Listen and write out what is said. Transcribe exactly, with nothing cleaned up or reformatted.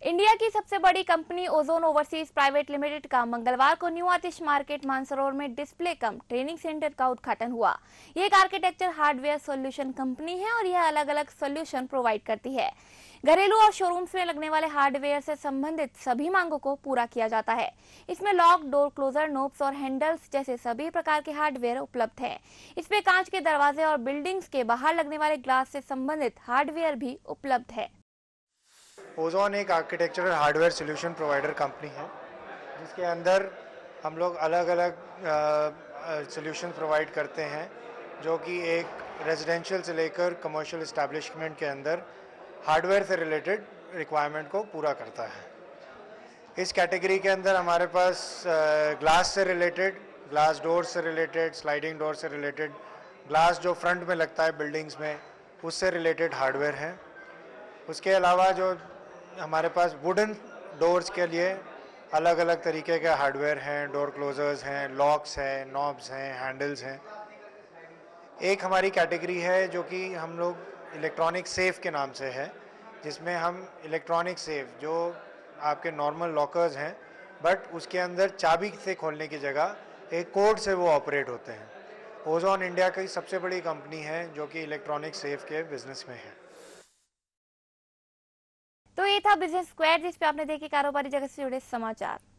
India की सबसे बड़ी company Ozone overseas private limited का मंगलवार को न्यू आतिश मार्केट मानसरोवर में डिस्प्ले कम ट्रेनिंग सेंटर का उद्घाटन हुआ। ये एक आर्किटेक्चर हार्डवेयर सॉल्यूशन कंपनी है और यह अलग अलग सॉल्यूशन प्रोवाइड करती है। घरेलू और शोरूम्स में लगने वाले हार्डवेयर से संबंधित सभी मांगों को पूरा किया जाता है। इसमें लॉक, डोर क्लोजर, नोब्स और हैंडल्स जैसे सभी प्रकार के हार्डवेयर उपलब्ध है। इसमें कांच के दरवाजे और बिल्डिंग्स के बाहर लगने वाले ग्लास से संबंधित हार्डवेयर भी उपलब्ध है। ओजोन एक architectural hardware solution provider company है, जिसके अंदर हम लोग अलग अलग सॉल्यूशन प्रोवाइड करते हैं, जो कि एक रेजिडेंशियल से लेकर कमर्शियल इस्टेब्लिशमेंट के अंदर हार्डवेयर से रिलेटेड रिक्वायरमेंट को पूरा करता है। इस कैटेगरी के अंदर हमारे पास ग्लास से रिलेटेड, ग्लास डोर से रिलेटेड, स्लाइडिंग डोर से रिलेटेड, ग्लास जो फ्रंट में लगता है बिल्डिंग्स में, उससे रिलेटेड हार्डवेयर है। उसके अलावा जो हमारे पास वुडन डोर्स के लिए अलग अलग तरीके के हार्डवेयर हैं, डोर क्लोजर्स हैं, लॉक्स हैं, नॉब्स हैं, हैंडल्स हैं। एक हमारी कैटेगरी है जो कि हम लोग इलेक्ट्रॉनिक सेफ के नाम से है, जिसमें हम इलेक्ट्रॉनिक सेफ जो आपके नॉर्मल लॉकर्स हैं, बट उसके अंदर चाबी से खोलने की जगह एक कोड से वो ऑपरेट होते हैं। ओजोन इंडिया की सबसे बड़ी कंपनी है जो कि इलेक्ट्रॉनिक सेफ के बिजनेस में है। तो ये था बिजनेस स्क्वायर, जिस पे आपने देखे कारोबारी जगत से जुड़े समाचार।